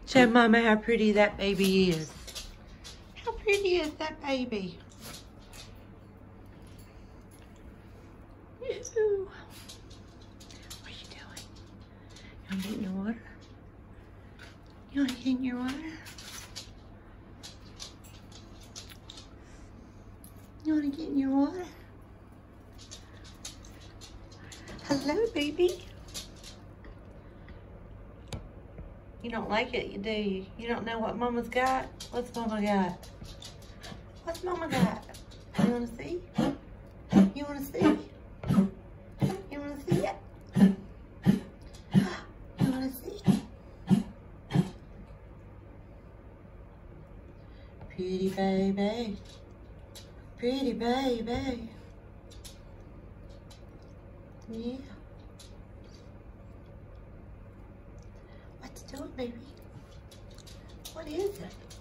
Show Mama how pretty that baby is. How pretty is that baby? Yoo-hoo. What are you doing? You want to get in your water? You want to get in your water? You want to get in your water? Hello, baby. You don't like it, do you? You don't know what Mama's got? What's Mama got? What's Mama got? You want to see? You want to see? You want to see it? You want to see? Pretty baby. Pretty baby. Yeah. What's doing, baby? What is it?